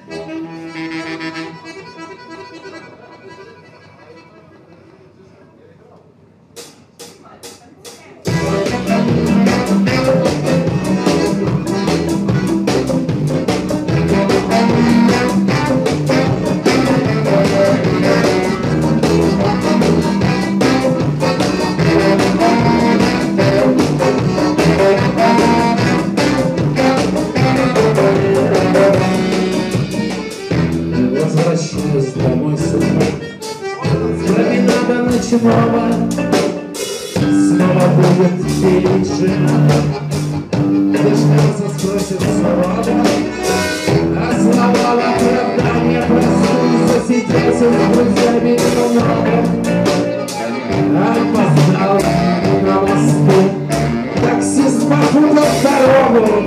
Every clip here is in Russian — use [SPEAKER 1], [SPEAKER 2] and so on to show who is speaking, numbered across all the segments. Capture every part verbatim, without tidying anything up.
[SPEAKER 1] Возвращаюсь домой с утра, с променада ночного. Снова будет пилить жена, дождется, спросит слова, а слова в оправдание простые. Засиделся с друзьями немного, опоздал на мосту, таксист попутал дорогу.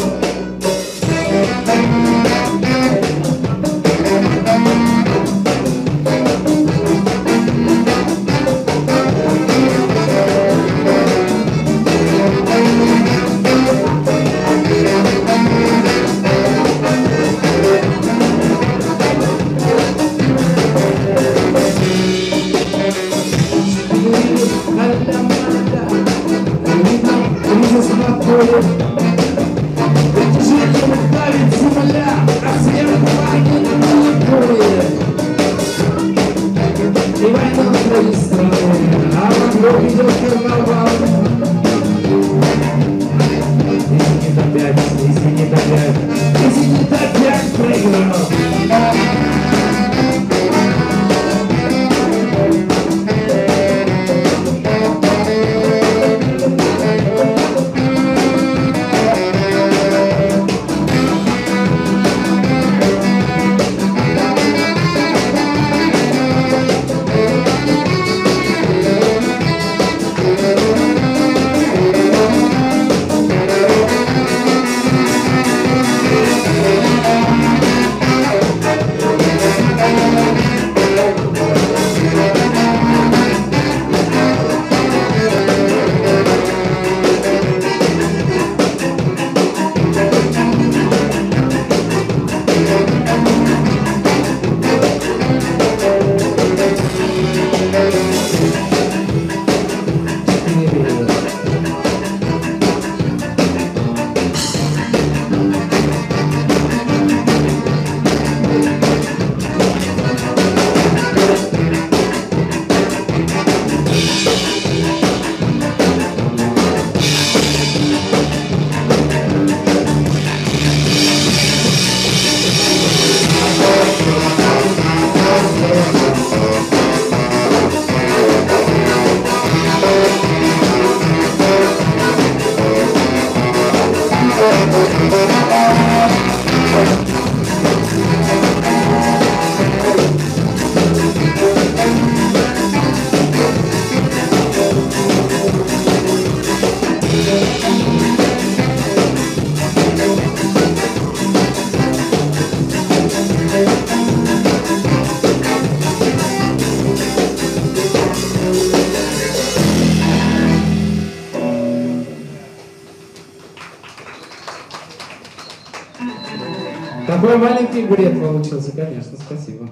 [SPEAKER 1] Такой маленький бред получился, конечно, спасибо.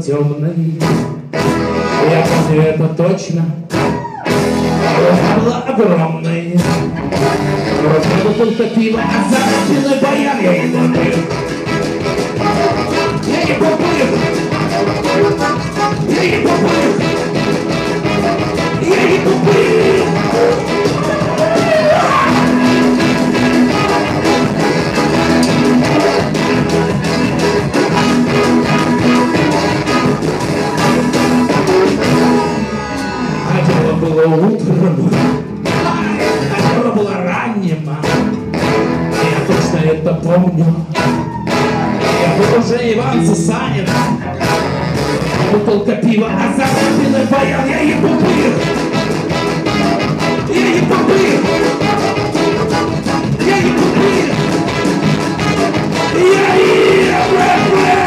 [SPEAKER 1] темной. Я помню это точно. Она была огромной. Розовая бутылка пива, а за спиной баян. Я не попыл. Я не попыл. Я не попыл. Я не попыл. А дело было утром. А дело было ранним. Я точно это помню. Я был уже Иван Сусанин. Бутылка пива, а за спиной баян. Я не попыл. Я не попыл. Я не попыл. Я не попыл.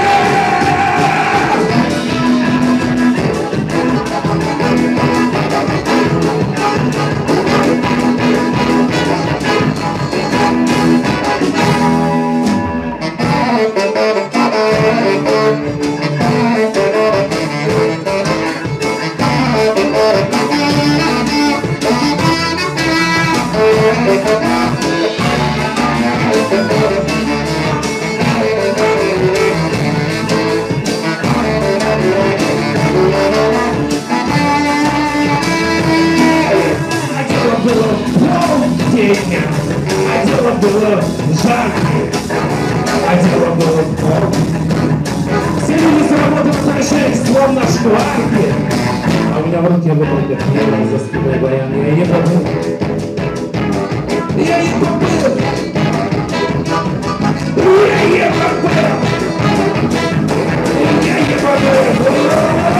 [SPEAKER 1] А дело было жарко, а дело было холодно. Все люди с работы возвращались, словно шкварки. А у меня в руке бутылка пива, за спиной баян. Я не попыл. Я не попыл. Я не попыл. Я не попыл.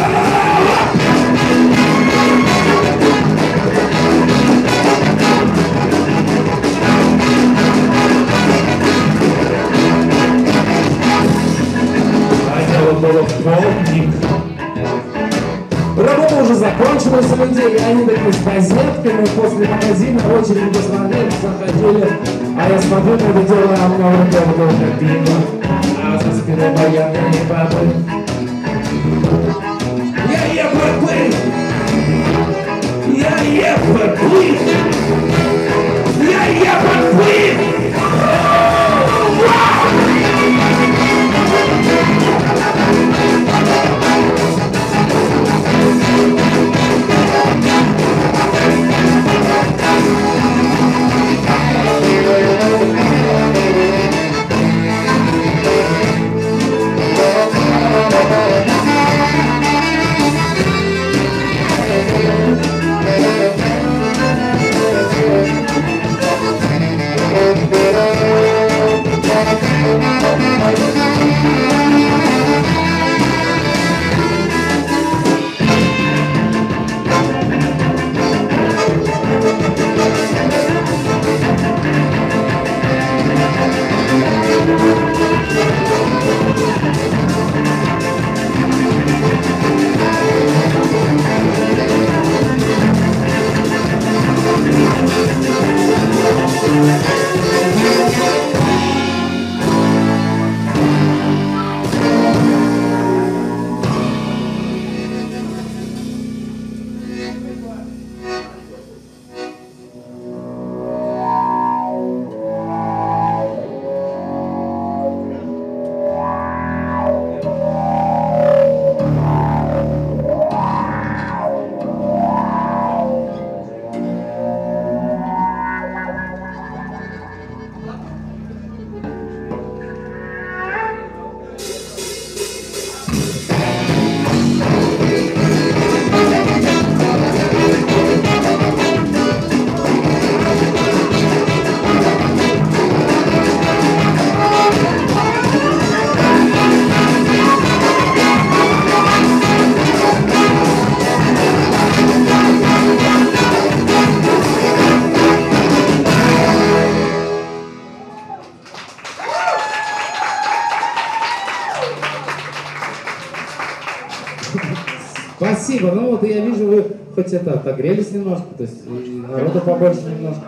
[SPEAKER 1] Было вполник. Работа уже закончилась в неделю, они такие с газетками после магазина в очередь посмотрели, заходили. А я смотрю на это дело, а у меня в руке бутылка пива, а за спиной баян. Я не попыл. Я не попыл. Я не попыл. Я не попыл. Спасибо. Ну вот я вижу, вы хоть это отогрелись немножко, то есть народу побольше немножко.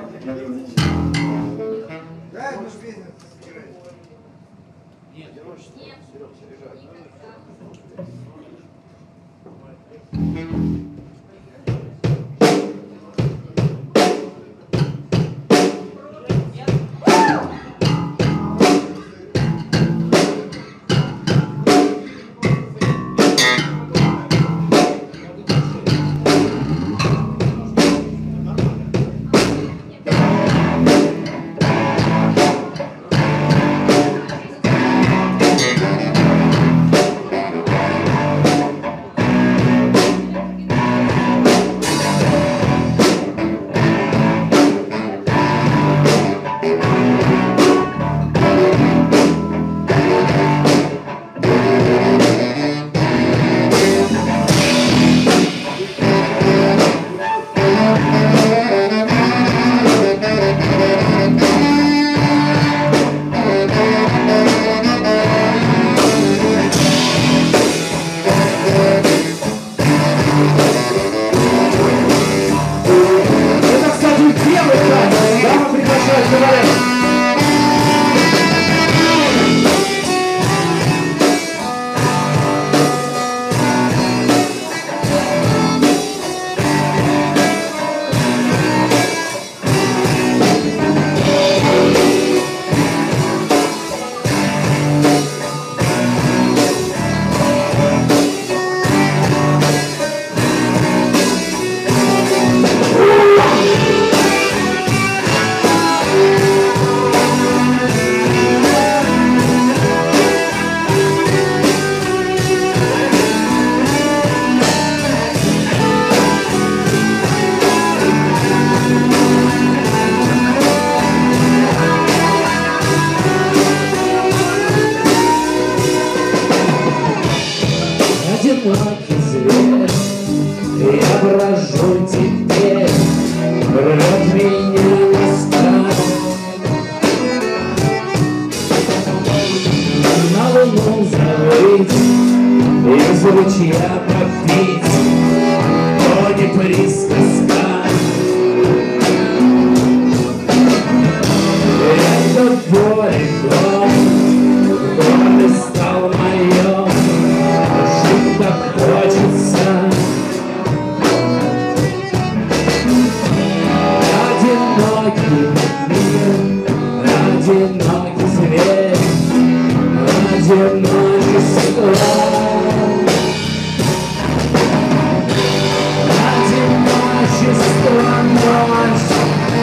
[SPEAKER 1] одинокий зверь, я брожу теперь, рвет меня на страх. На луну завыть, из ручья попить, то не присказка. Это твой дом, дом и стал моем, жить так хочется. Одинокий мир, одинокий зверь, одиночество. Одиночество ночь.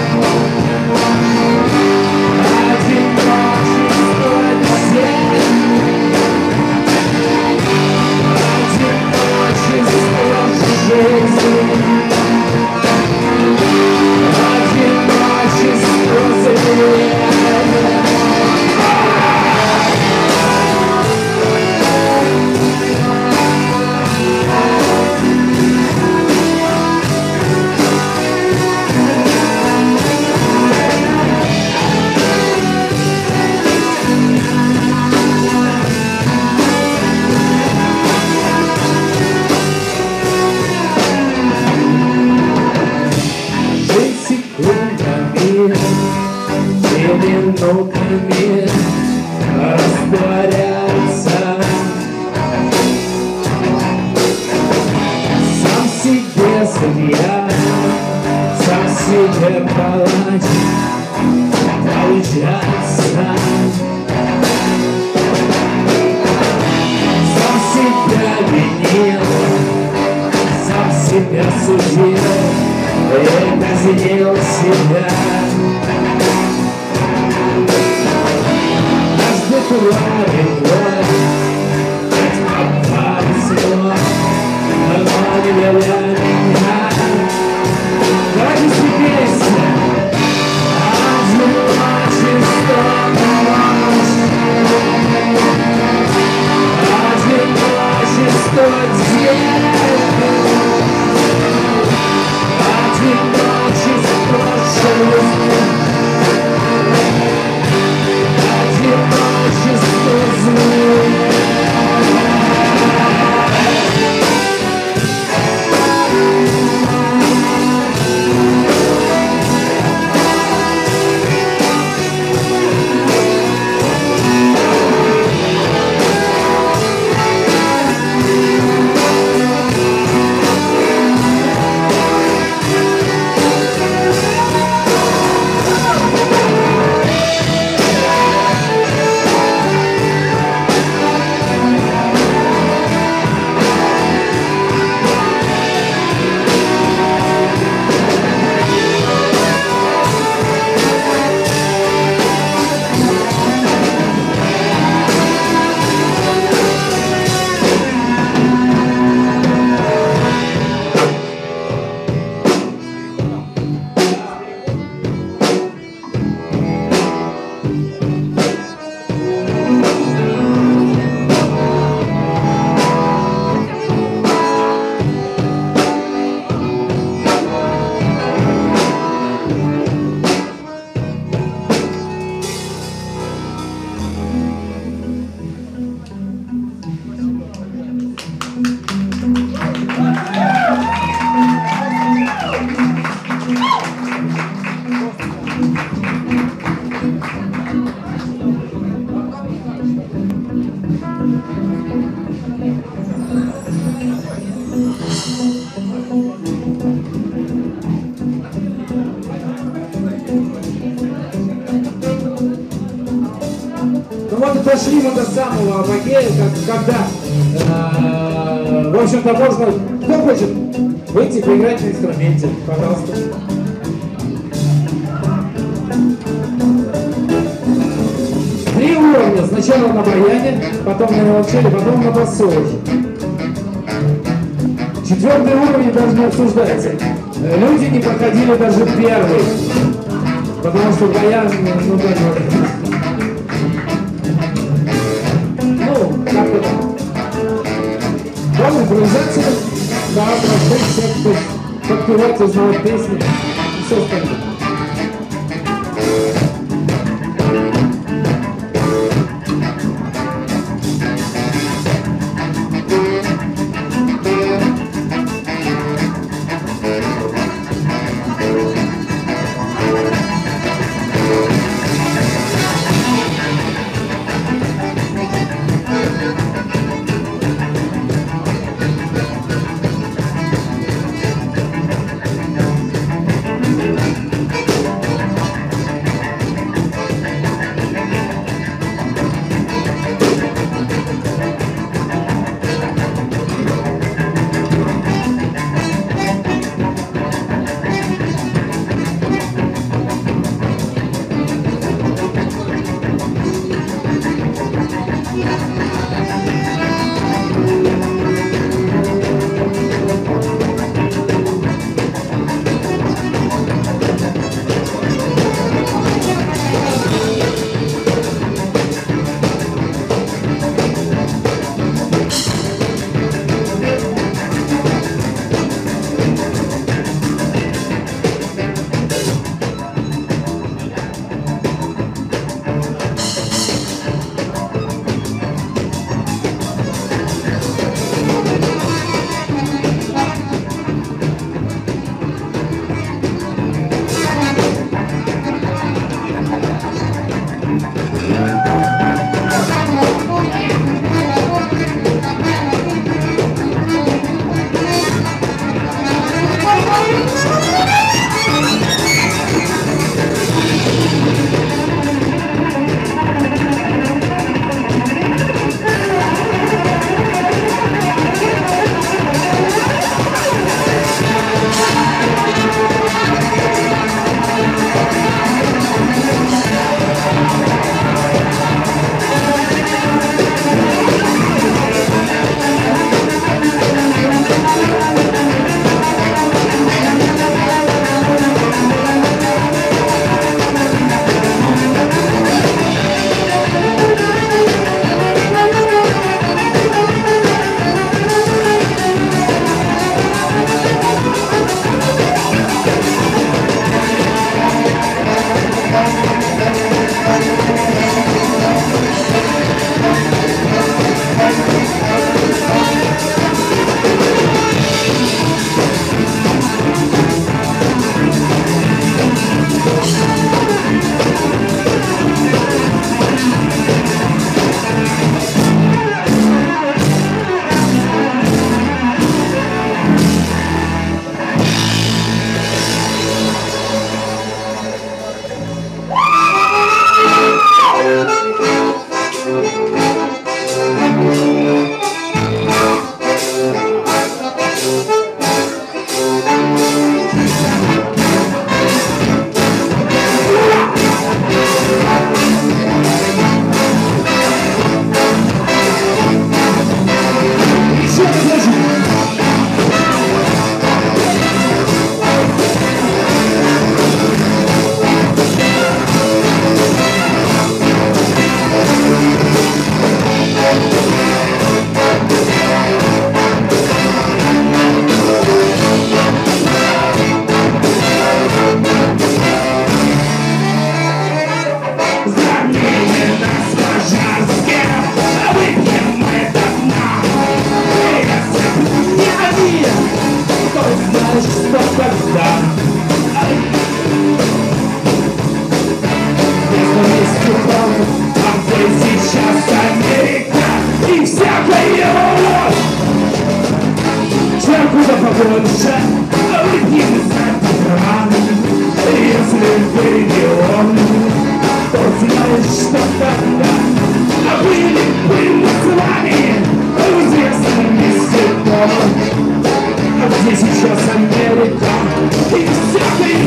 [SPEAKER 1] Минутами растворяется, сам себе судья, сам себе палач, получается. Сам себя винил, сам себя судил и казнил себя. Правильно, ведь опасно, но не для меня. Давайте спейся, одиночество ночь, одиночество день, одиночество жизнь. Ну вот и дошли мы до самого апогея, как, когда, э, в общем-то, можно, кто хочет выйти поиграть на инструменте, пожалуйста. Три уровня, сначала на баяне, потом на виолончели, потом на басу уже. Четвертый уровень даже не обсуждается. Люди не проходили даже первый, потому что баян, ну, даже... Ну, как это? Там импровизация, да, простых всех, кто подпевать, узнавать песни и все остальное. Всякое что побольше, выпьем за диван. Если вы не он, то знаешь, что тогда были бы мы с вами в известном месте дома. А где сейчас Америка и всякий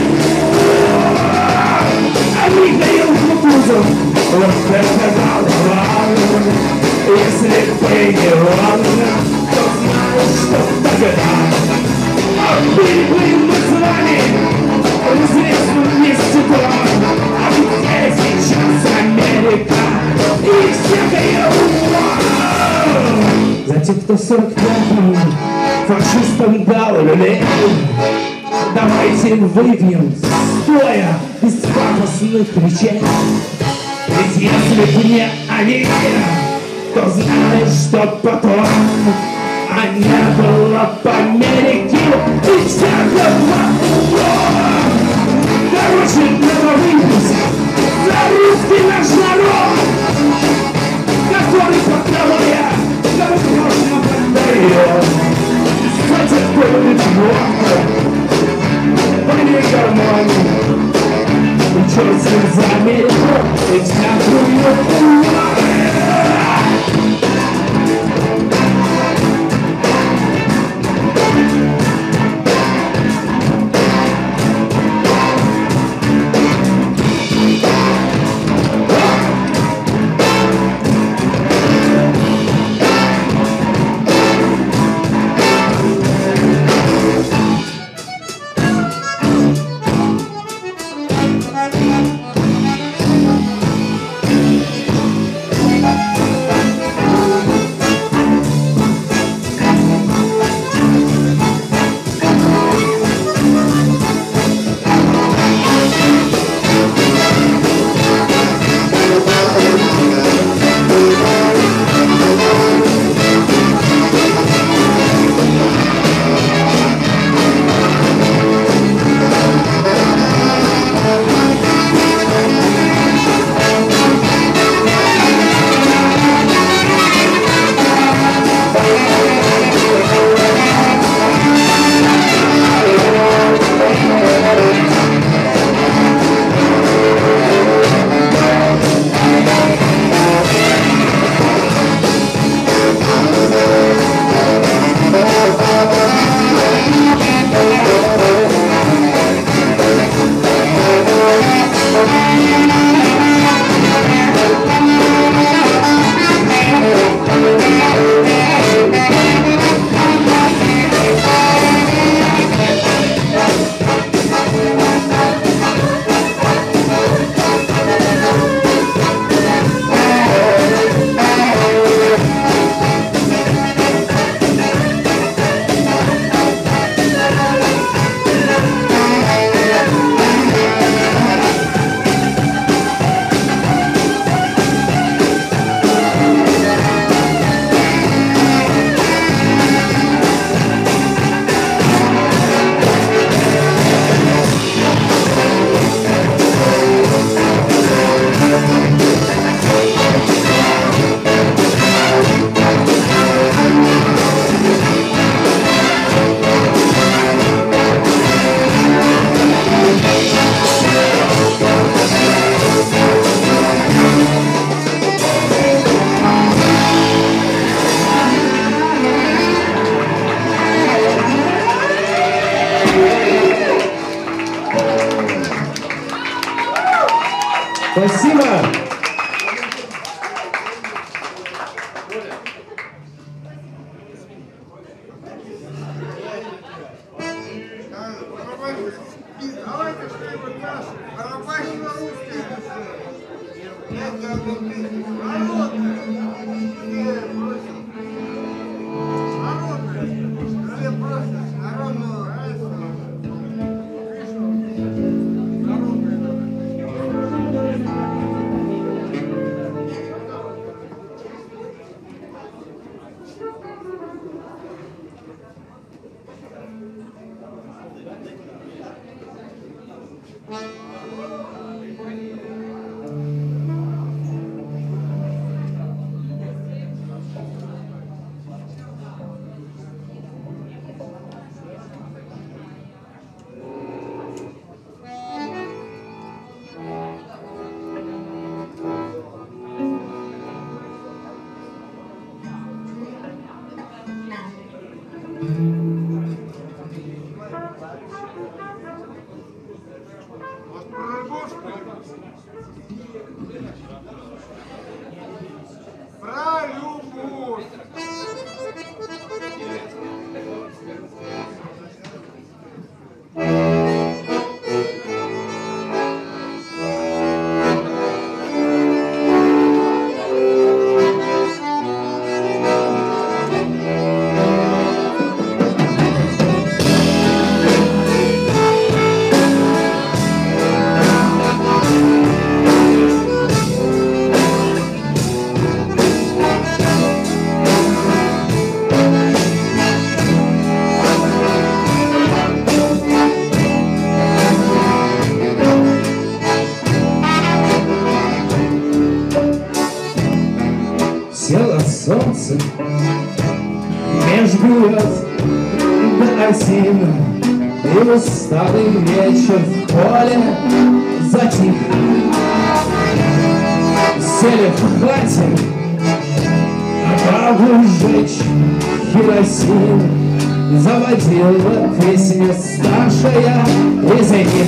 [SPEAKER 1] а Михаил Кутузов, вот это голова. Если бы не он, то знаешь, что тогда были бы мы с вами в известном месте дома. А где сейчас Америка и всякая ума. За тех, кто в сорок пятом фашистам дал люлей, давайте выпьем, стоя, без пафосных речей. Ведь если бы не они, то знаешь, что потом а не было бы Америки и всякого ума. Короче, надо выпить за русский наш народ, который покрывая, кому можно продает. Кстати, кто любит водку, пойми гармонию, и черт с ним за Америку, и всякую ума.
[SPEAKER 2] Спасибо.
[SPEAKER 3] Давайте что-нибудь наше. Барабанщина русская. Народная. Народная. Все просто народного. Вот про любовь, что ли? Про любовь.
[SPEAKER 1] Село солнце меж берез до осин, и усталый вечер в поле затих. Сели в хате, а бабу сжечь керосин. Заводила песню старшая из них.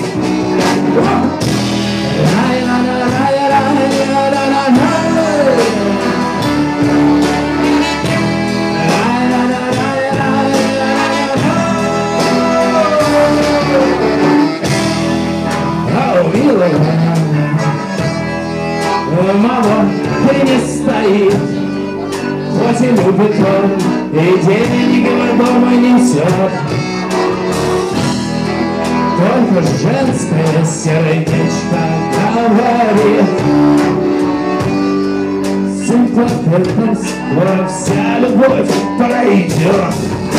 [SPEAKER 1] Мама не стоит, хоть и любит он, и денег в дома несет. Только женское сердечко говорит: с импотентом скоро вся любовь пройдет.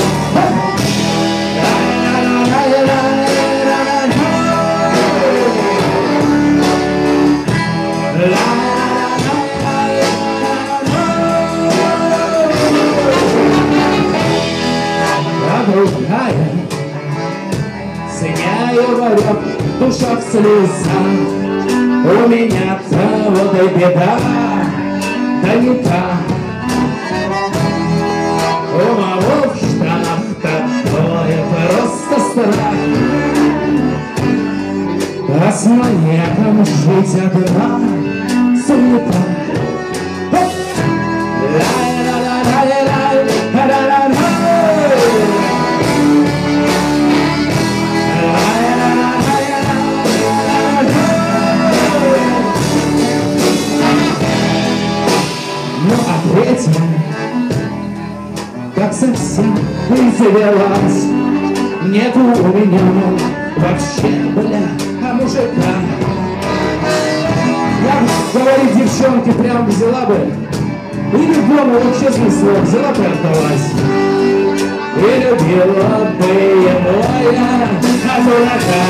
[SPEAKER 1] Другая, сыняю варёк, душа в слезах. У меня-то вот и беда, да не та. У мамы в штанах такое просто страх. А с маньяком жить одна суета. Третья, как совсем и завелась, нету у меня вообще, бля, а мужика. Я, говорит, девчонки прям взяла бы и любому, вот честное слово, взяла бы и отдалась. И любила бы его я, а дурака.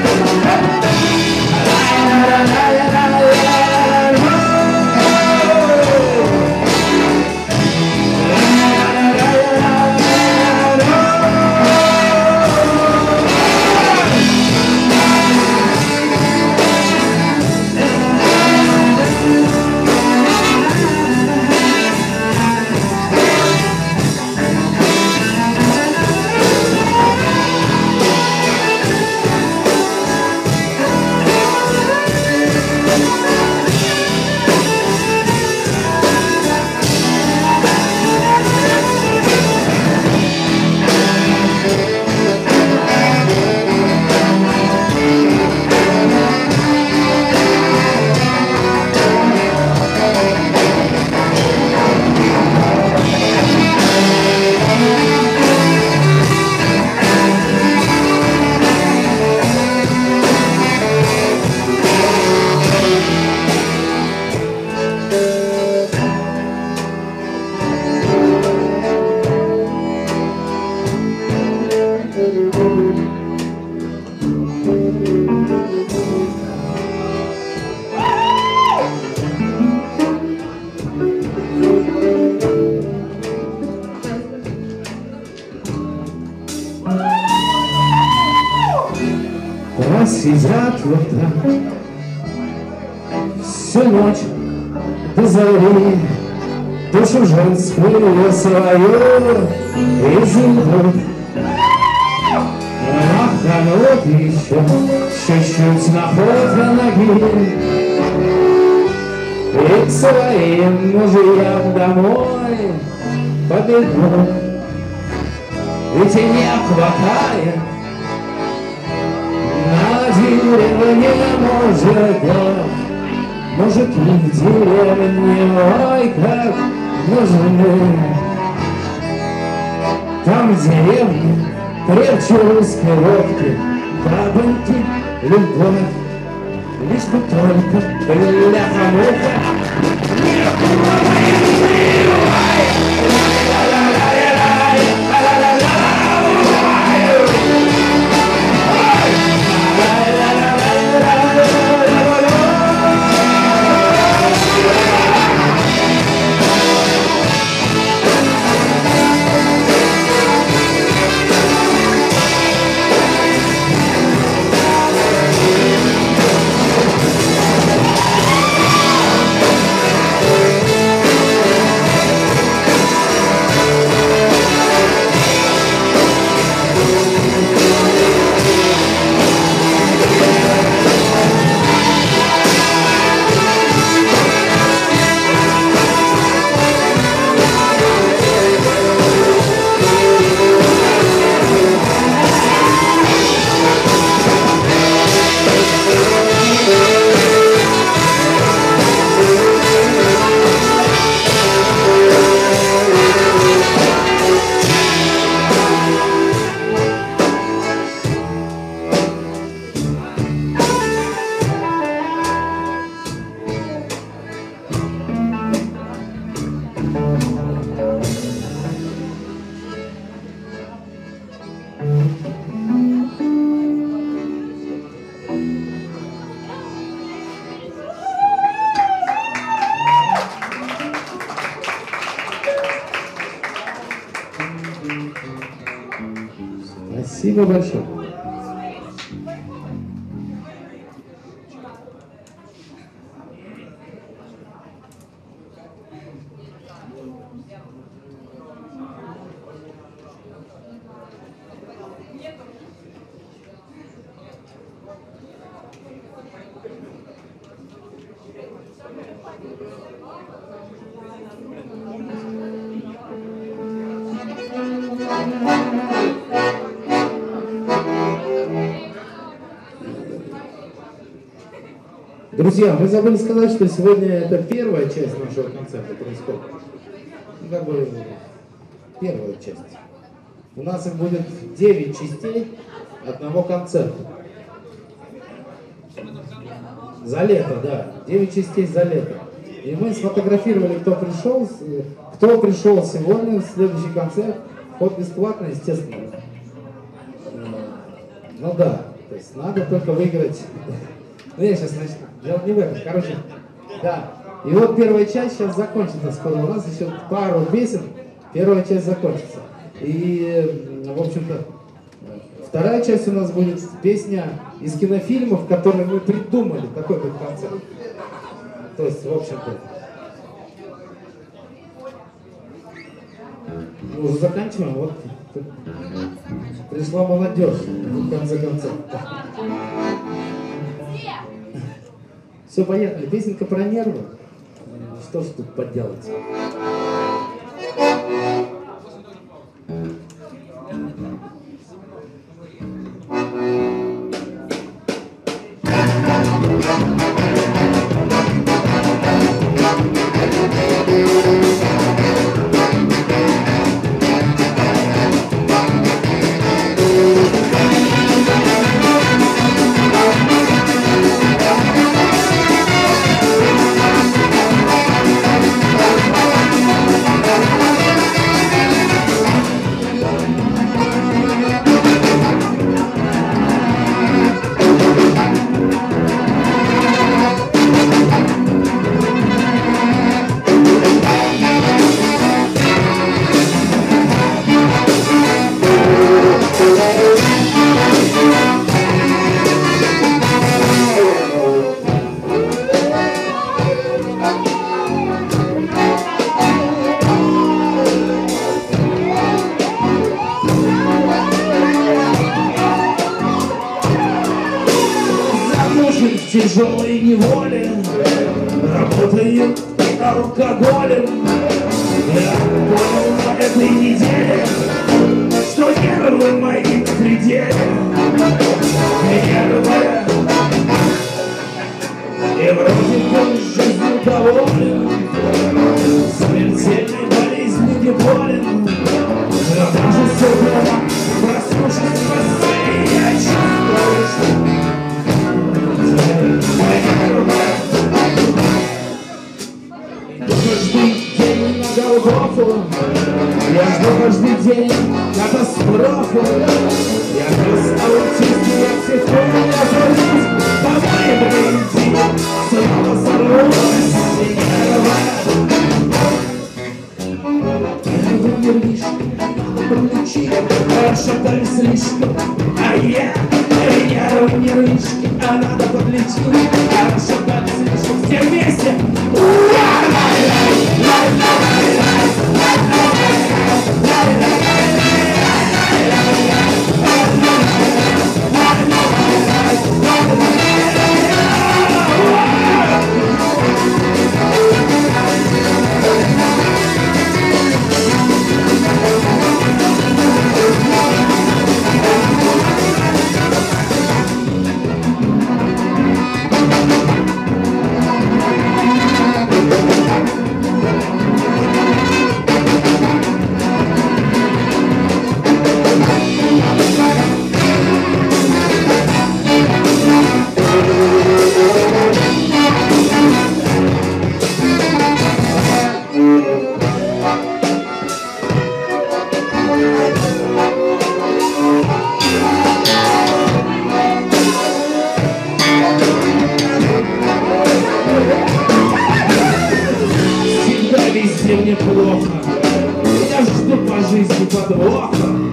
[SPEAKER 1] Сидят вот так всю ночь до зари, душу женскую свою изумруд. Ах, Тянут еще чуть-чуть на фото ноги. И к своим мужьям домой побегу. Ведь и не хватает на деревне мужиков. Мужики в деревне, ой, как нужны. Там в деревне крепче русской водки, бабоньки, любовь, лишь бы только бляха-муха. Спасибо большое. Друзья, мы забыли сказать, что сегодня это первая часть нашего концерта происходит. Ну, как бы первая часть. У нас их будет девять частей одного концерта. За лето, да. девять частей за лето. И мы сфотографировали, кто пришел, кто пришел сегодня в следующий концерт. Вход бесплатный, естественно. Ну да, то есть надо только выиграть. Ну я сейчас начну. Дело не в этом. Короче, да. И вот первая часть сейчас закончится скоро. У нас еще пару песен. Первая часть закончится. И, в общем-то, вторая часть у нас будет песня из кинофильмов, которые мы придумали. Такой вот концерт. То есть, в общем-то, мы уже заканчиваем. Вот пришла молодежь в конце концов. Все, поехали. Песенка про нервы. Что ж тут поделать?
[SPEAKER 2] We'll be right back.
[SPEAKER 1] тяжелой неволе, работаю алкоголем. Я понял на этой неделе, что нервы мои на пределе. Нервы. И вроде бы жизнью доволен, смертельной болезнью не болен. Но даже с утра, проснувшись в постели, я чувствую, что каждый день на Голгофу, я жду каждый день катастрофу. Я просто аутист, я психолог, я журналист. Давай, приди, снова сорвусь. Нервы, нервишки, пролечи, расшатали слишком. А я, нервы, нервишки, а надо подлечить, расшатали слишком. Все вместе. Мне плохо, я жду по жизни подвоха.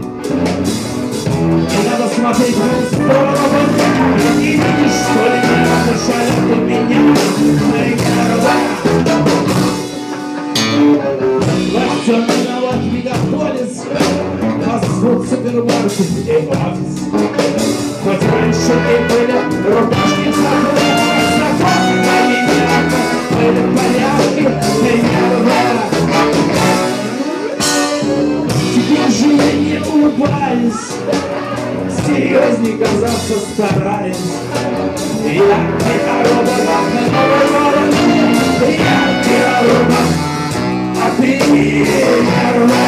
[SPEAKER 1] Не надо смотреть в мою сторону, не видишь, что ли, меня дышали у меня. Во всем виноват мегаполис, фастфуд, супермаркет и офис. Хоть раньше и были рубашки знакомы, а меня были порядки, меня теперь же я не улыбаюсь, серьезней казаться стараюсь. Я пиароба, я пиароба, а ты нервы.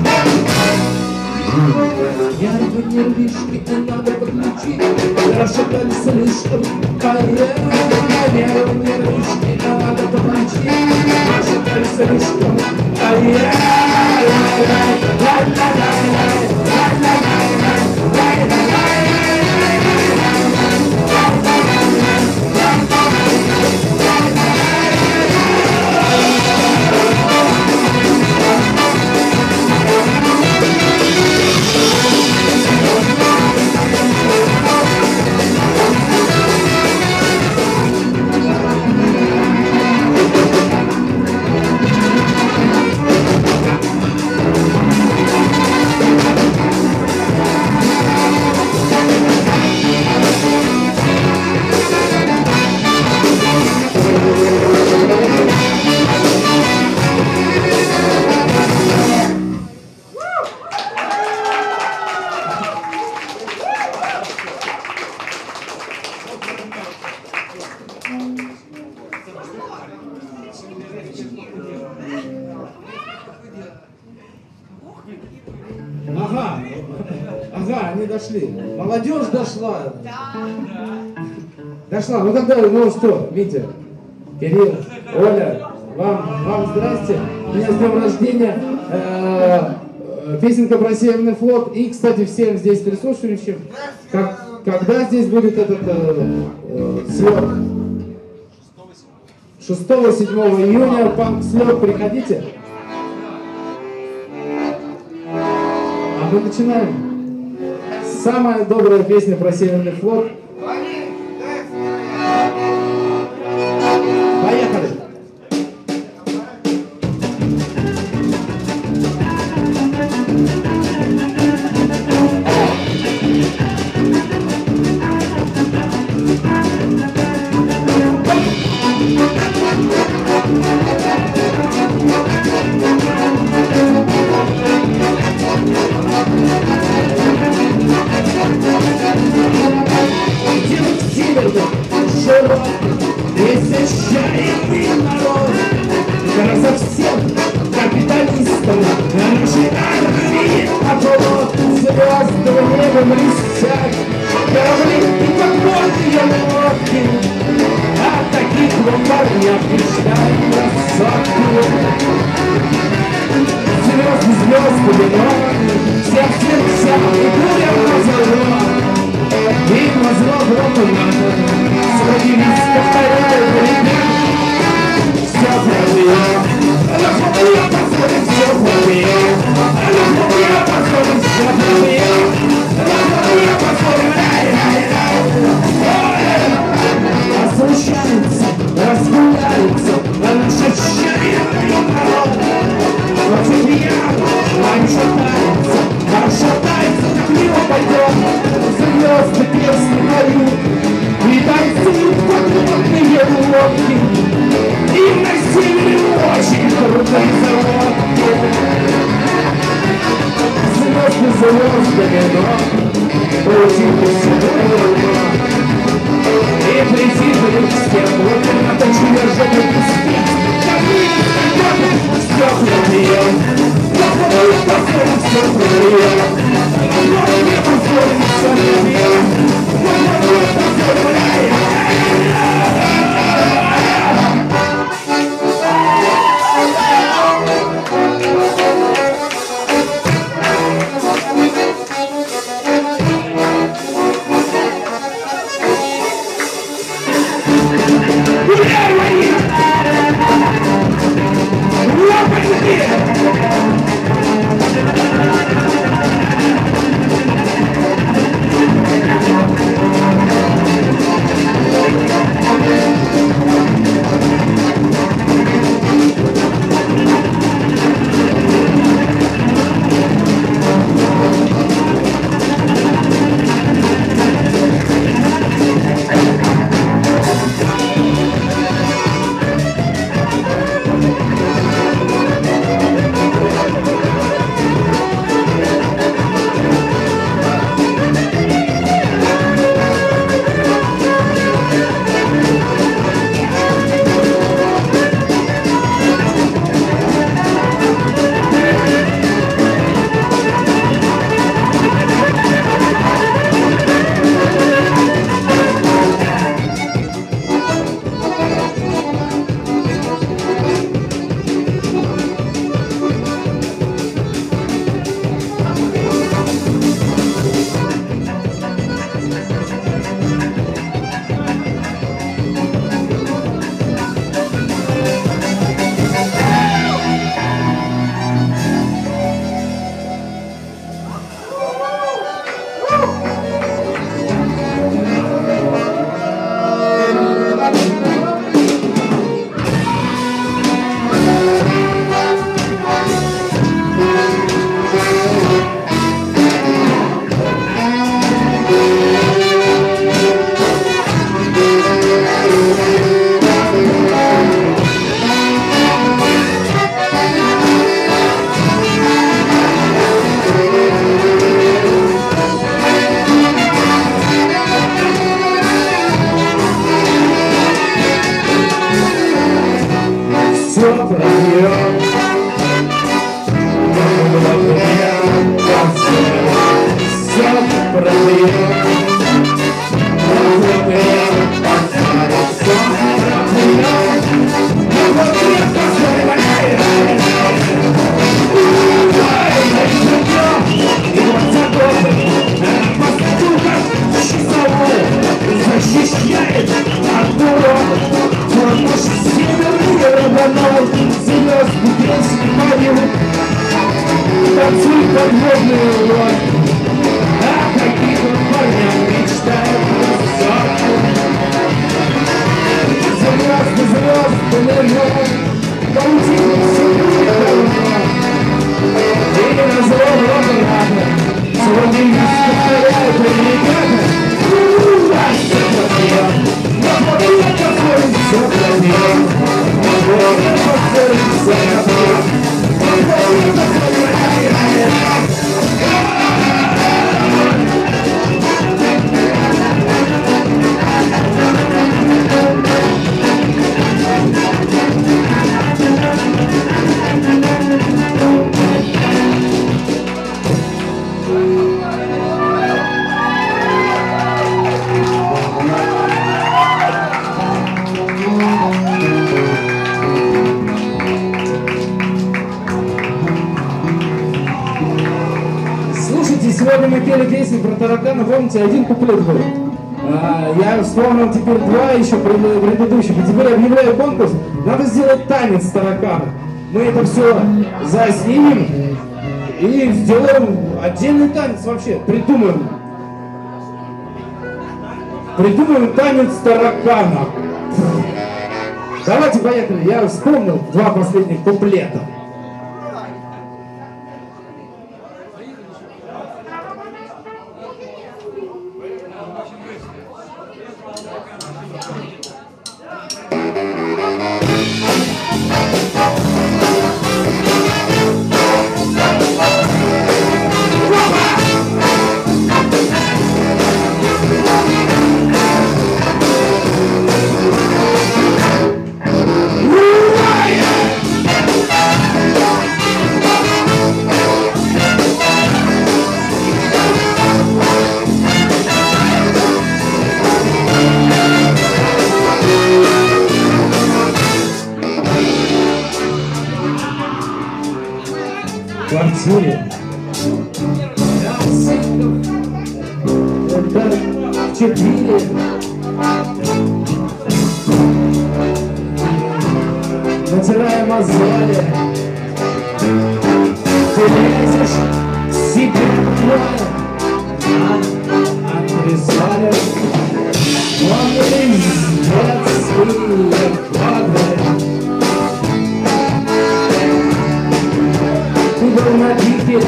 [SPEAKER 1] Нервы, нервишки, и надо подключить, расшатали слишком. А я нервы, нервишки, и надо подключить, расшатали слишком. А я Ага, ага, они дошли. Молодежь дошла. Дошла. Ну тогда, ну что, Витя, Кирилл, Оля, вам, вам здрасте. У меня с днем рождения. Э, песенка про Северный флот. И, кстати, всем здесь присутствующим, как, когда здесь будет этот э, э, слет? шестого-седьмого июня, панк-слет, приходите. А мы начинаем. Самая добрая песня про Северный флот. Поехали. летать корабли и подводные лодки. От таких вот парнях мечтаем красотки. Звезды, звезды, виноваты, всех сердцах и буря позоров. И глаза в руку надо, сходились, повторяют ребят. Все пробьем, на фото я посмотрим, все пробьем. На фото я посмотрим, все пробьем. На фото я посмотрим, ай-яй-яй. Освещается, разгуляется, а наше счастье народ. Против пьян, а не шатается, а шатается, как мимо пойдет. Звезды песни поют, и танцуют подводные лодки. И на севере очень крутые заводки. Звезды звездами, но очень весело. И призывали к всем, вот на точке жопы пустить. Как видите, все пробьем, но потом посмотрим, все пробьем. Но не посмотрим, все пробьем, но потом посмотрим, пели песню про таракана, помните, один куплет был. А, я вспомнил теперь два еще предыдущих. И теперь объявляю конкурс. Надо сделать танец таракана. Мы это все заснимем и сделаем отдельный танец вообще. Придумаем. Придумаем танец таракана. Давайте поехали. Я вспомнил два последних куплета. В квартире это четыре. Натирая мозоли, ты лезешь к себе двое, а отрезали он детские кадры. Ты был на дике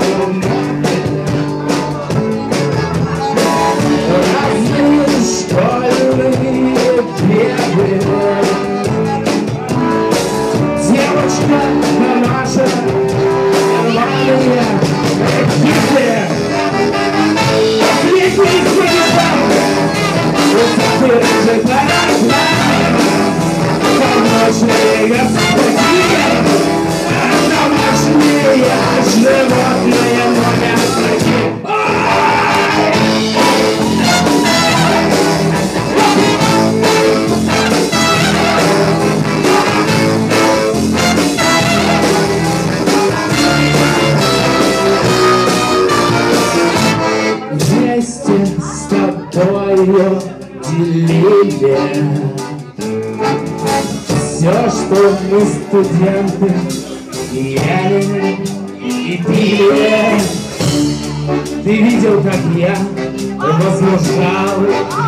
[SPEAKER 1] разные школьные беды. Девочка наша нормальная гиблая. Последний звезда, высоты рыжих глаза, полночные господин, домашние животные номер один. Вместе с тобою делили все, что мы студенты ели и пили. Ты видел, как я возмужал,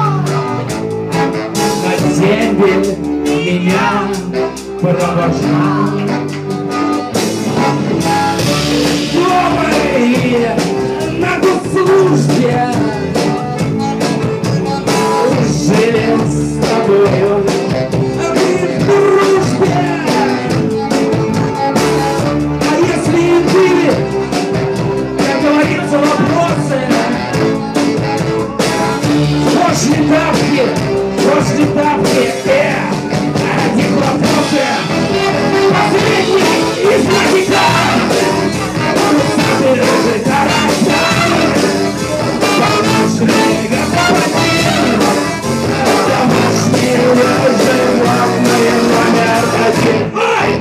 [SPEAKER 1] на тебе меня провожал. Добрый на госслужбе жили с тобою мы в дружбе. А если были, как говорится, вопросы, прошлые тапки, прошлые тапки, э, одни вопросы. Последний из магикан, самый рыжий таракан, помощник господин, домашние животные номер один. Ай!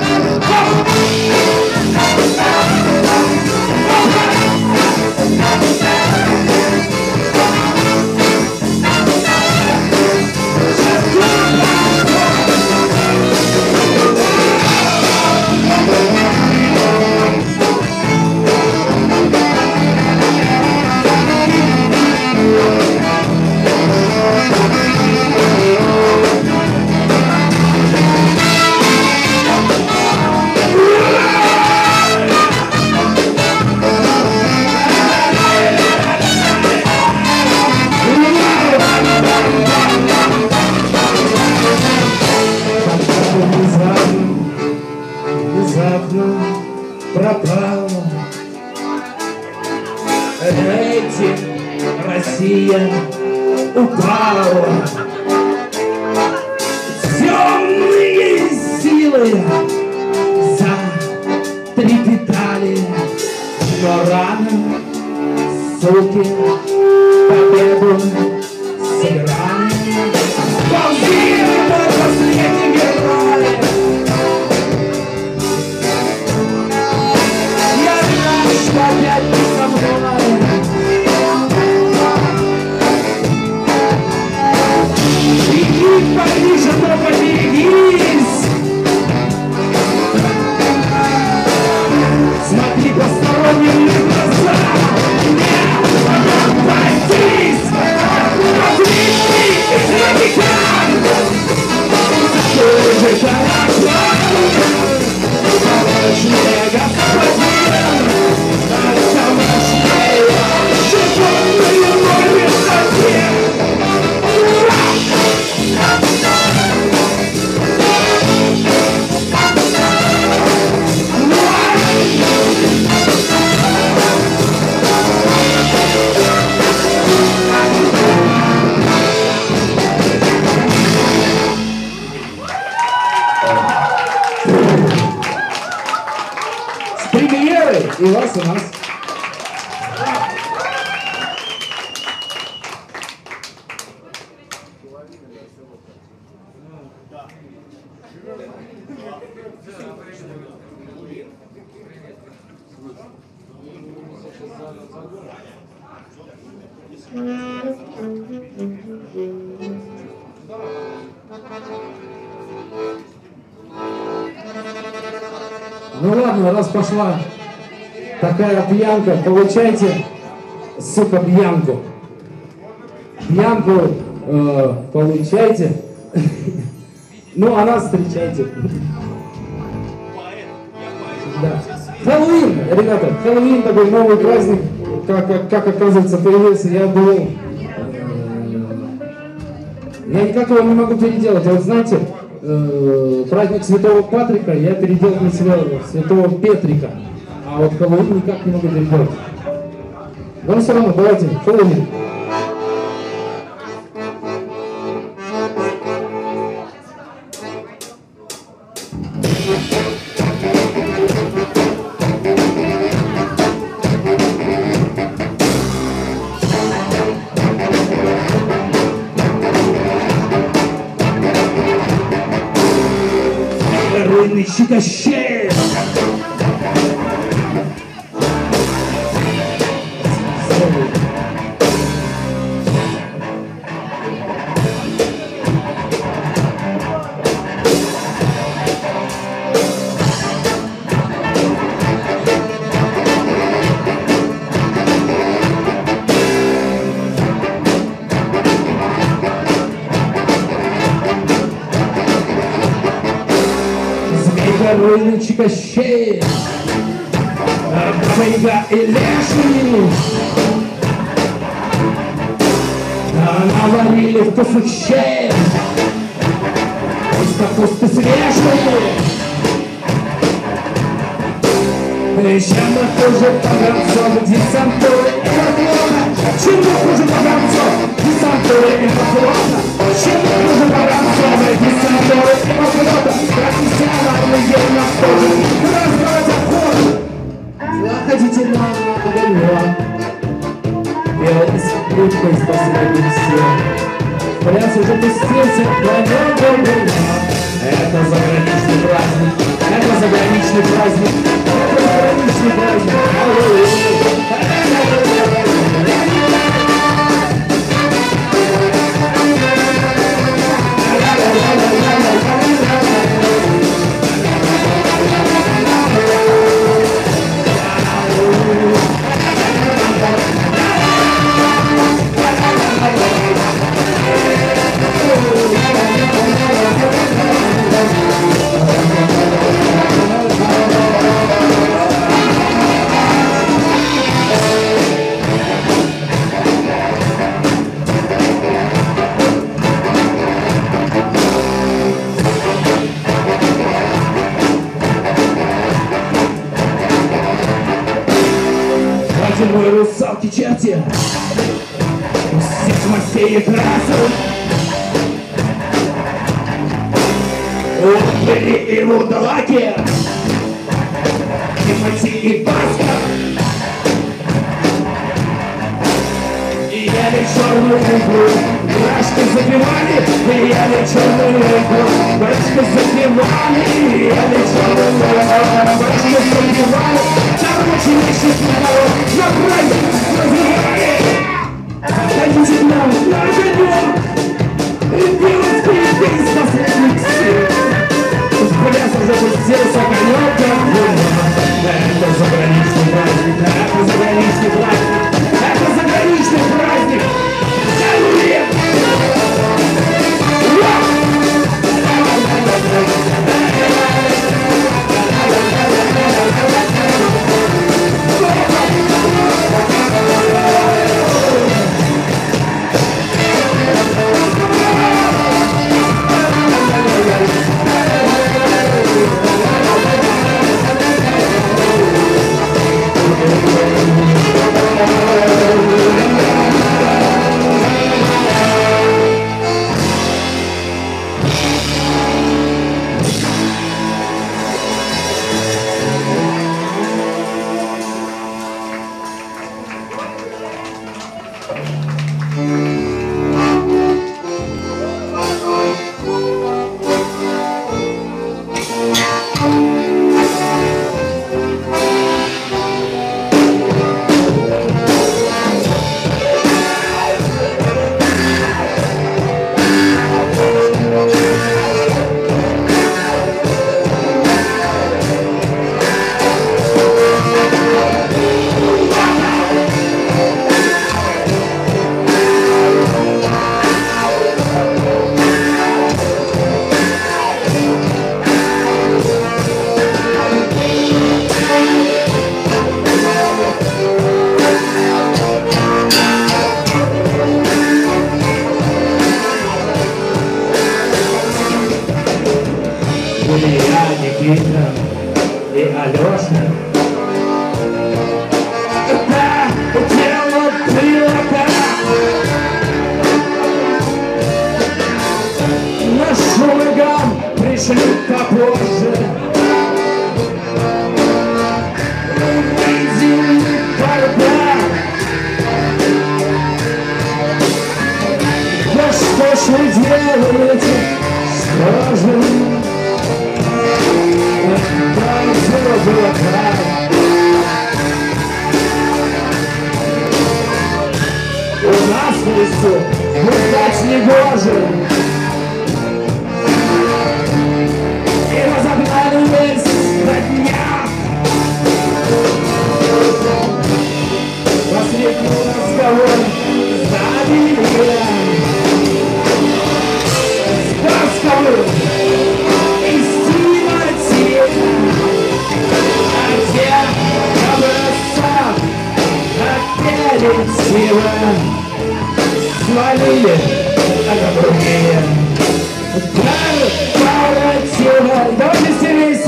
[SPEAKER 1] Внезапно пропала рейтинг, Россия упала. Темные силы затрепетали, но рано суки победу сыграли. Ползи на последнем герое. Я рад, что опять ты со мной. Ну ладно, раз пошла такая пьянка, получайте, сука, пьянку. Пьянку э, получайте. Ну, а нас встречайте. Да. Хэллоуин, ребята, Хэллоуин такой новый праздник, как, как, как оказывается, появился. Я был... Я никак его не могу переделать. А вот знаете, э, праздник Святого Патрика я переделал на себя Святого Петрика. А вот Хэллоуин никак не могу переделать. Но все равно, давайте, Хэллоуин. Кощей! Рыночек Кощей, Баба-Яга и Леший наварили вкусных щей из капусты свежей. Чем мы хуже погранцов, десантуры и поклона? Чем мы хуже погранцов, десантуры и поклона? Чем мы хуже погранцов, десантуры и поклона? Профессиональные нас тоже разбивать охоту. Заходите на огонек, белой скрипкой с последним сил. Пляс уже пустился, планета была. Это заграничный праздник, это заграничный праздник, это заграничный праздник. Мой русалки черти, всех мастей и красок, Были и вудалаки, Тимати и Баска, и ели черную икру, брашки запивали, и ели черную икру, брашки запивали, и ели черную икру, брашки запивали, короче, несчастного на праздник развивали. Отойдите к нам на огонек, и делать пить из последних сил. Пляс уже пустился конек, как луна. Это заграничный праздник, это заграничный праздник, это заграничный праздник. Аллилуйя! Илья, Никита и Алеша. Да, дело прилета. На шумыган пришли попозже. Увидели бардак. Да что ж вы делаете, скажем? Да, все было так. У нас в лесу ждать не гоже. И разогнали весь до дня. Последний разговор забили меня. Сказковым и стимати. А те образца аперитива свалили на другие. Корпоратива. Давайте стелись.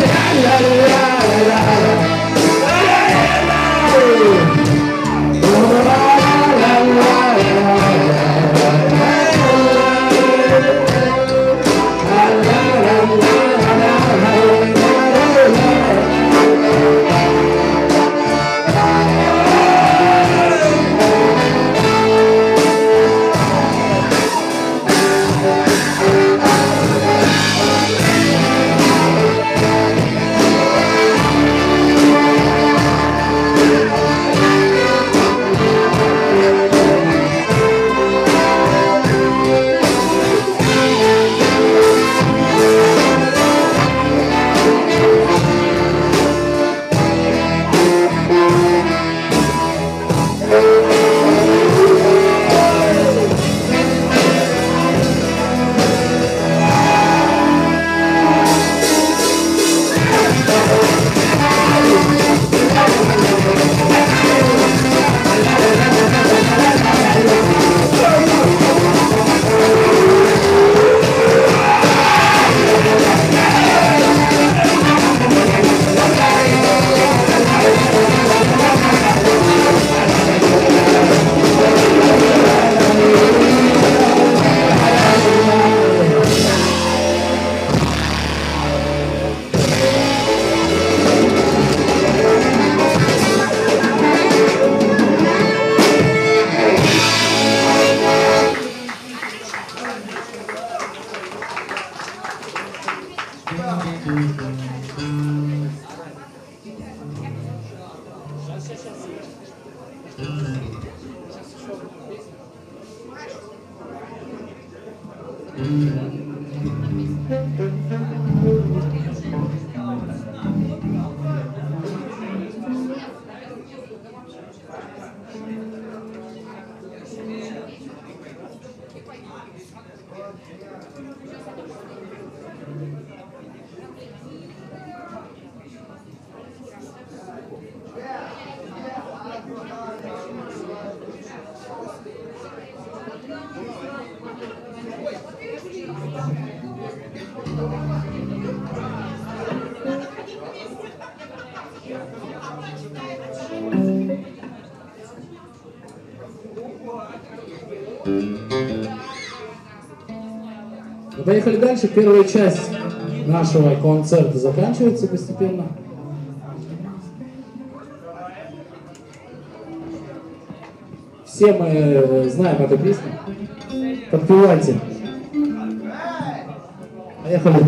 [SPEAKER 1] Поехали дальше. Первая часть нашего концерта заканчивается постепенно. Все мы знаем эту песню. Подпевайте. Поехали.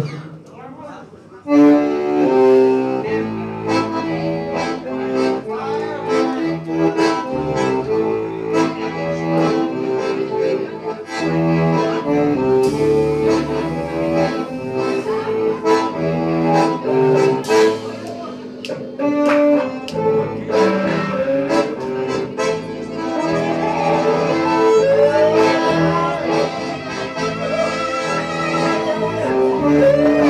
[SPEAKER 2] Thank you.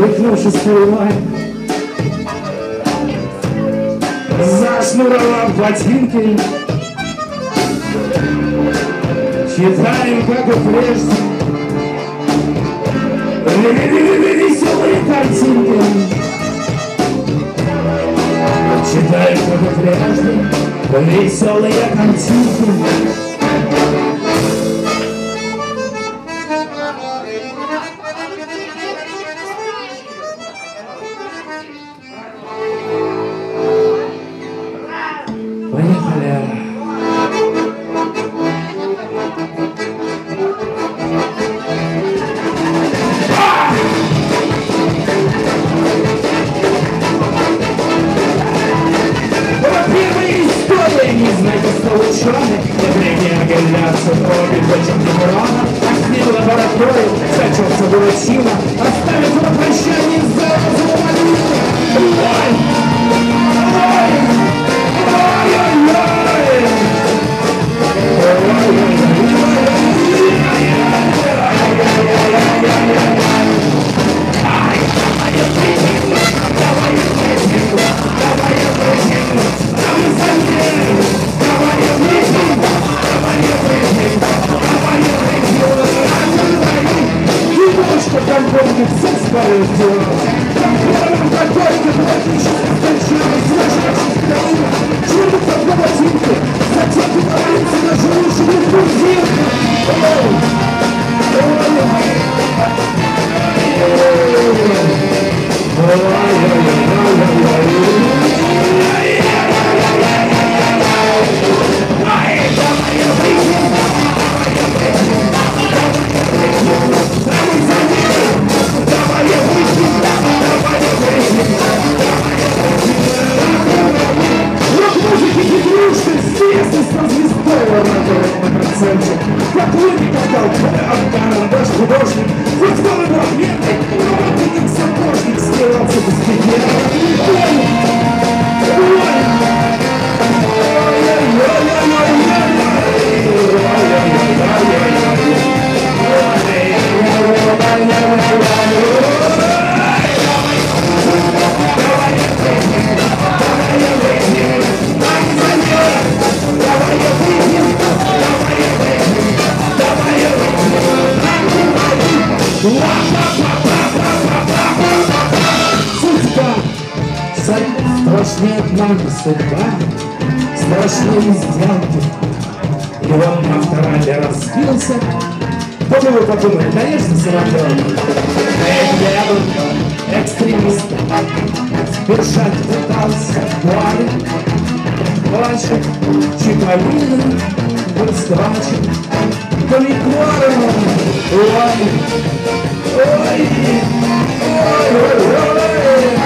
[SPEAKER 1] Выкнувшись стрелой, зашнуровав ботинки, читаем, как и прежде, веселые картинки. Читаем, как и прежде, веселые картинки. Оставит на прощание за молитву. Ой! Ой! Ой-ой-ой! Что там помнит все старые дела. Там первым какой-то практически кончилось. Слышишь, Украина, чего там на ботинке? Затем ты говорится, даже лучше не грузинка. Ой, как люди, как карандаш, художник, хоть голый брахметный, работник, сапожник, сделался без пикера. Ой! Ой! Судьба, страшнее обмана, судьба, страшнее сделки. И он на вторая разбился. Подумай, подумай, конечно, самолет. Рядом экстремист бежать пытался парень. Плачет, Чиполлино был схвачен поликваром. Ой, ой, ой, ой, ой.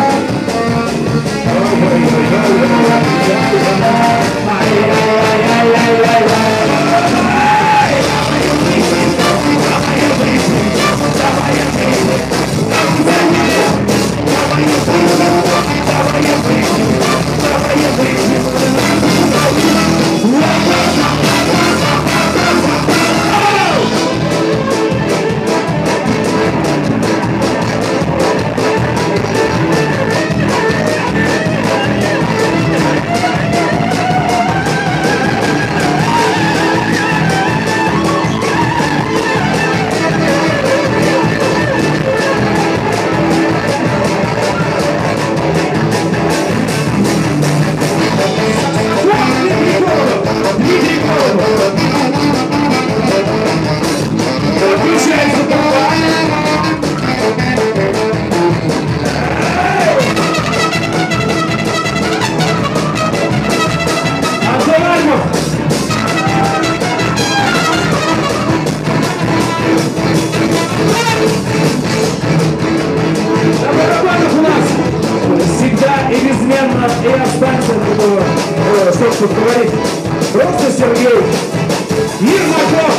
[SPEAKER 1] И останься, э, что тут говорить, просто Сергей Ермаков.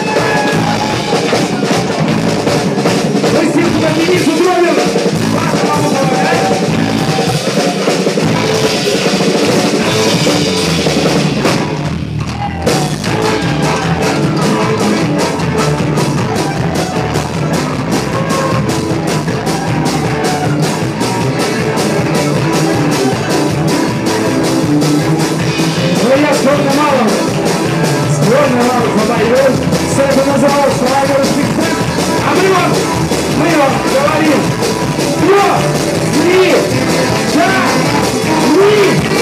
[SPEAKER 1] Вы с ним туда не вижу, дровер. Встаем, говорим. Все, три, два, три.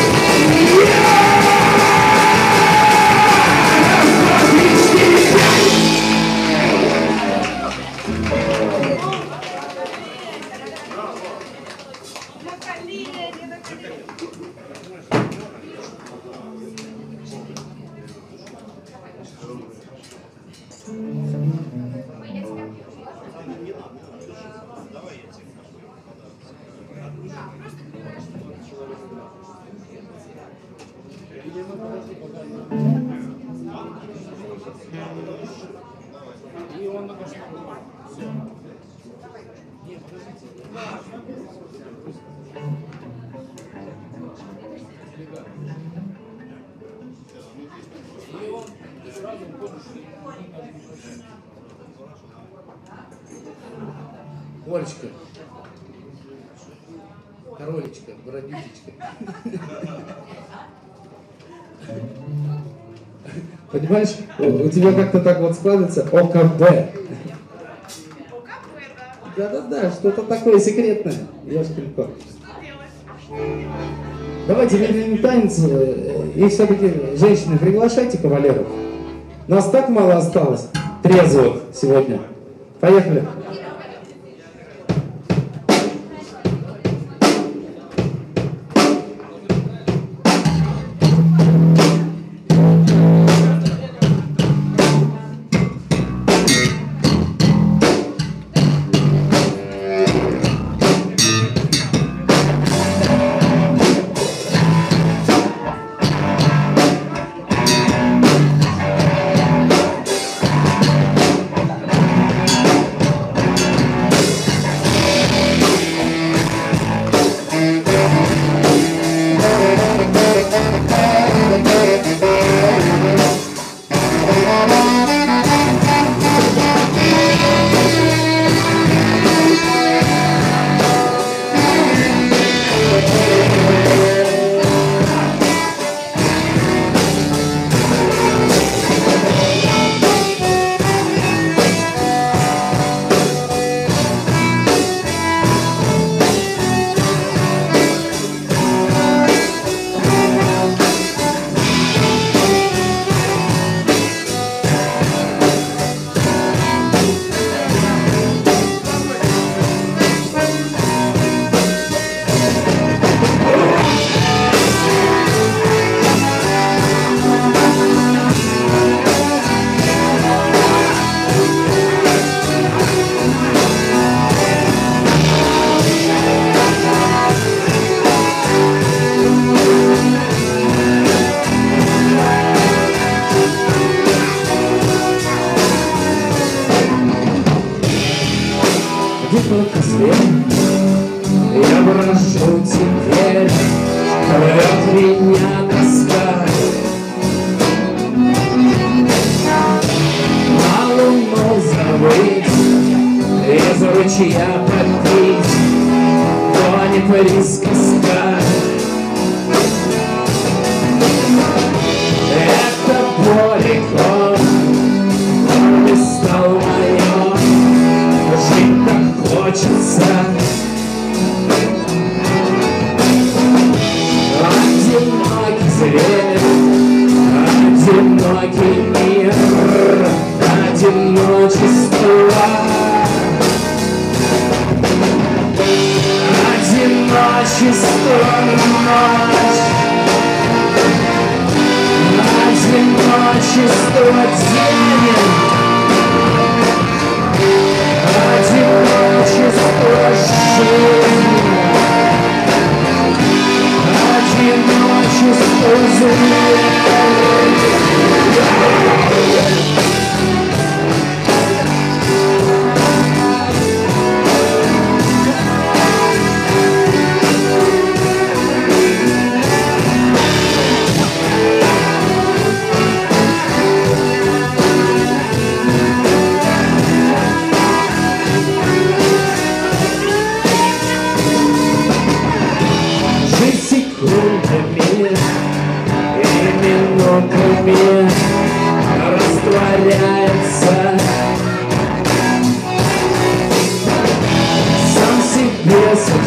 [SPEAKER 1] Раз, два, три, четыре, пять. Олечка, королечка, бородючечка. Понимаешь, у тебя как-то так вот складывается О К Б. Да-да-да, что-то такое секретное. Ёшкин кот. Давайте медленный танец. И все-таки, женщины, приглашайте кавалеров. Нас так мало осталось трезвых сегодня. Поехали. Я прошу теперь, врет меня тоска. На луну забыть, из ручья попить, тонет присказка. Это поле он стал моё, жить так хочется. Одинокий зверь, одинокий мир, одиночество. Одиночество ночь, одиночество день, одиночество жизнь. Одиночество зверь.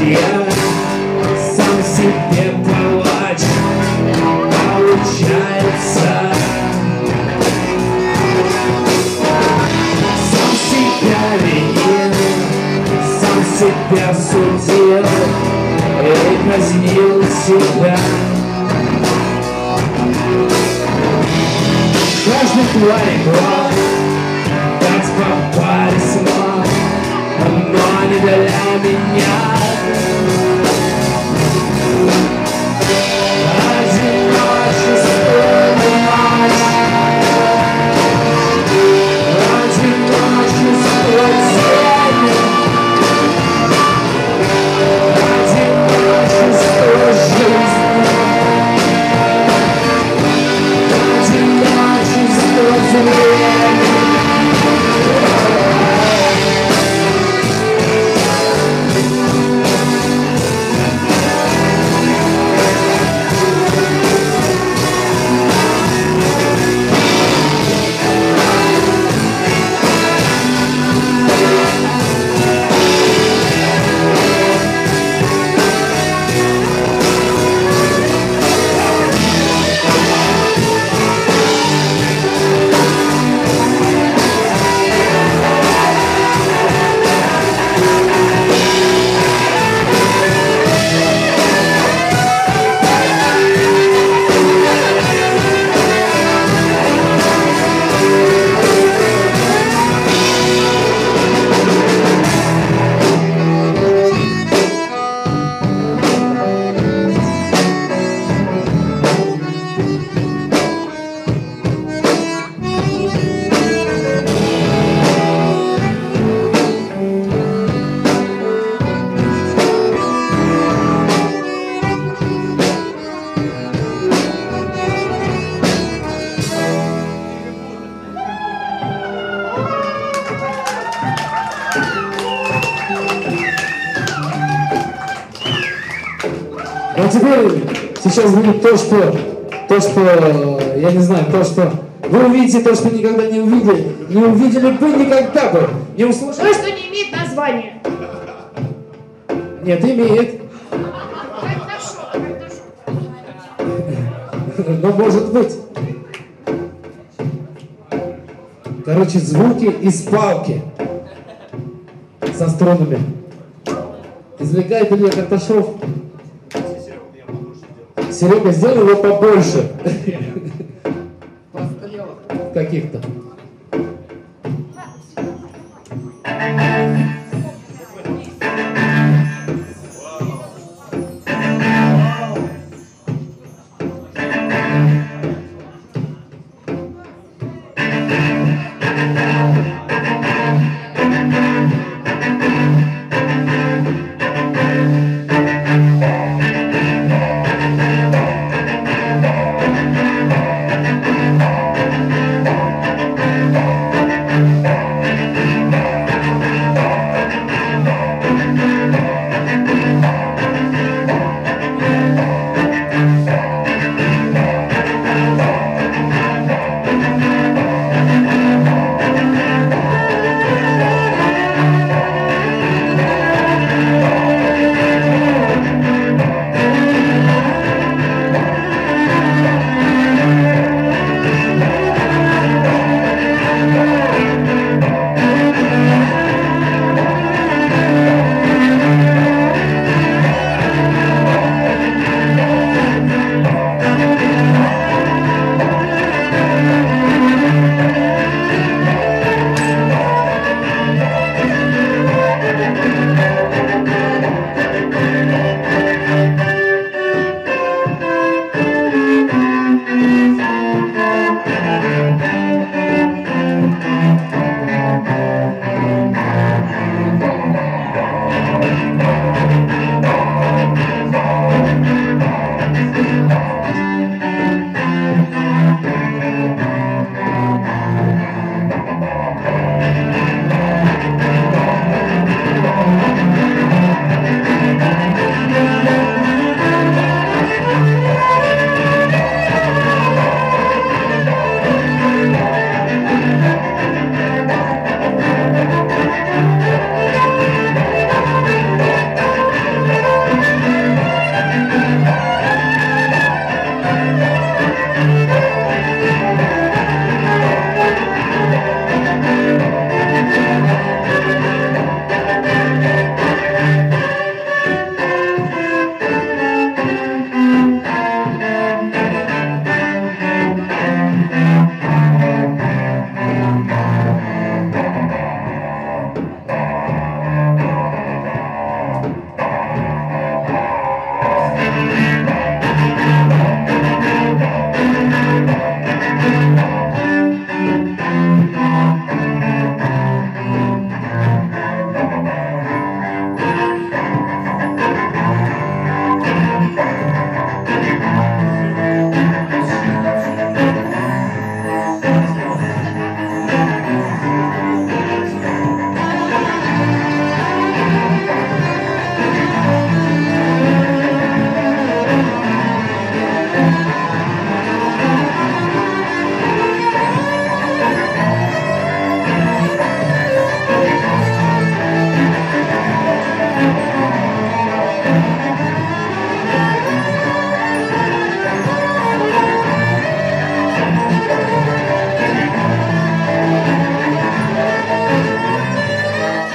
[SPEAKER 1] я сам себе палач, получается. Сам себя винил, сам себя судил и казнил себя. Каждый тварь глав дать попали сама, но не для меня. Одиночество ночь, одиночество тень, одиночество жизнь, одиночество зрения. А теперь сейчас будет то, что, то, что, я не знаю, то, что вы увидите, то, что никогда не увидели, не увидели бы никогда бы, не услышали.
[SPEAKER 2] То, что не имеет названия.
[SPEAKER 1] Нет, имеет.
[SPEAKER 2] Хорошо, хорошо.
[SPEAKER 1] Но может быть. Короче, звуки из палки со струнами. Извлекает Илья Карташов. Серега, сделай его побольше. Каких-то.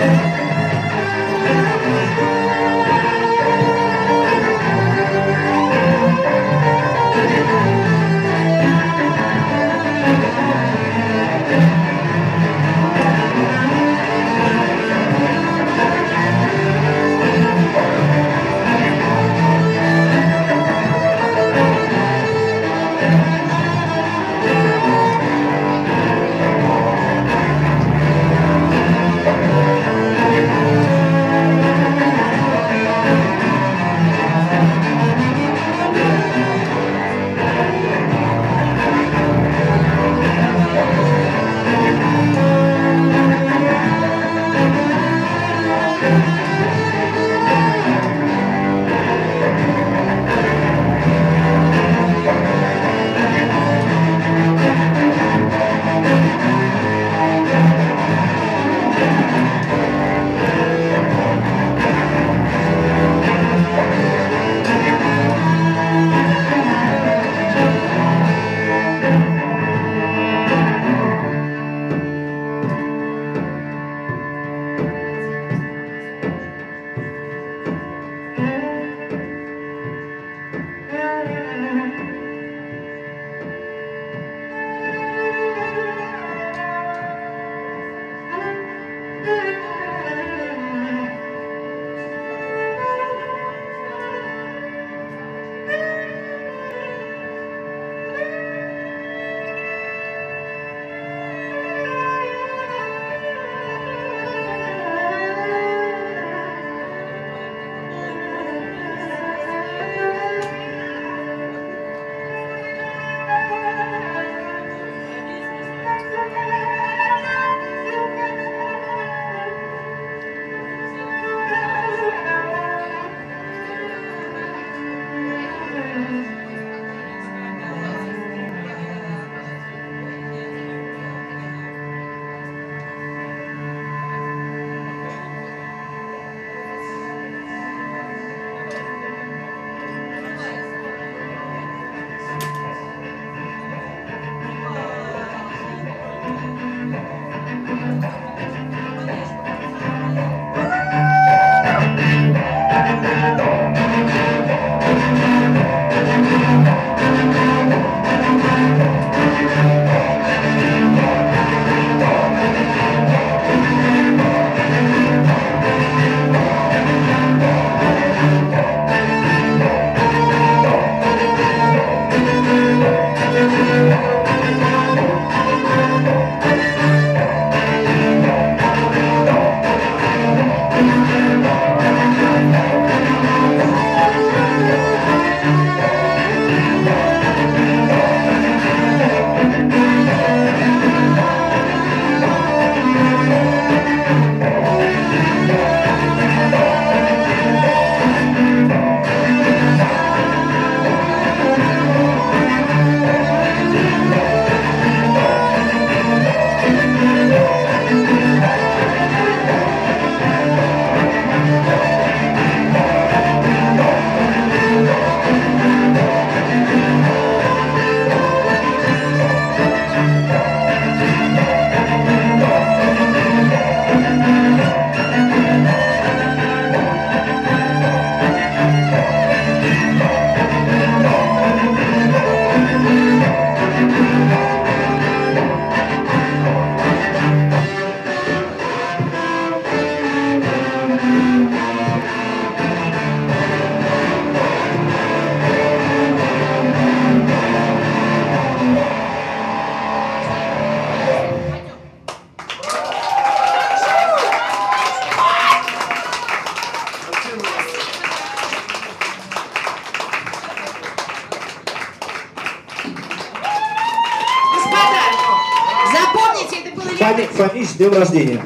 [SPEAKER 4] Фомич, с днем рождения.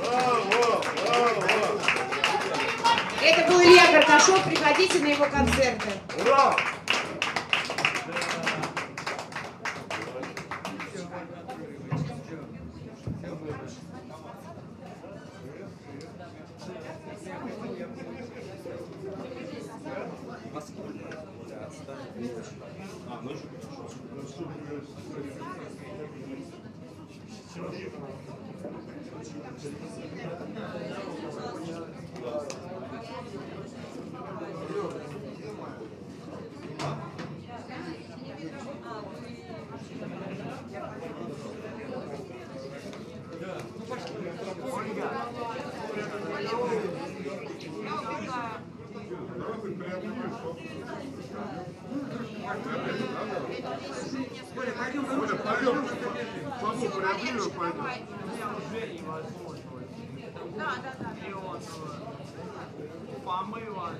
[SPEAKER 2] Это был Илья Карташов. Приходите на его концерты.
[SPEAKER 3] Ура!
[SPEAKER 1] А, ну
[SPEAKER 2] Очень там сильная.
[SPEAKER 3] Давай хоть приобнимешь, что? Оля, пойдем, пойдем. Маму приобнимем, пойдем.
[SPEAKER 2] Да, да, да.
[SPEAKER 5] И вот помылась.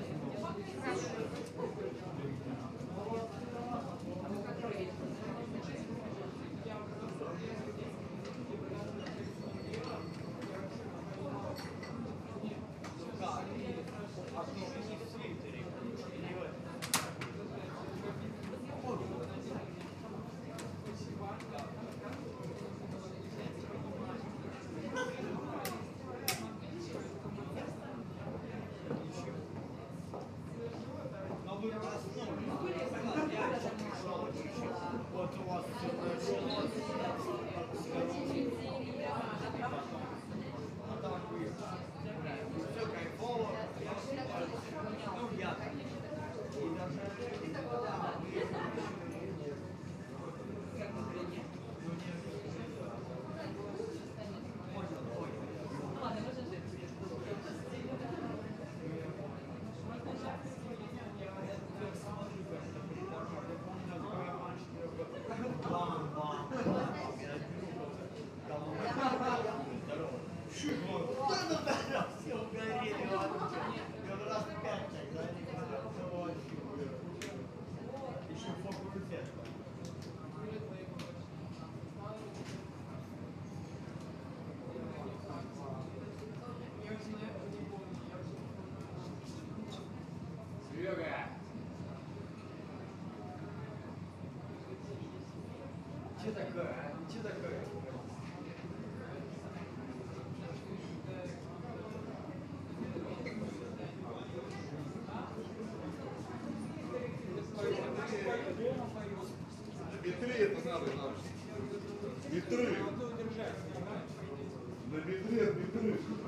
[SPEAKER 5] Вот у вас все произошло. Все кайфово. Ну, я так. Да, ну да, все угорели вообще. Я раз пять тогда не хотел, все вообще. Еще факультет.
[SPEAKER 3] Серега!
[SPEAKER 5] Че такое, а? Че такое?
[SPEAKER 3] Метры это надо, надо. Метры. На метре, метры.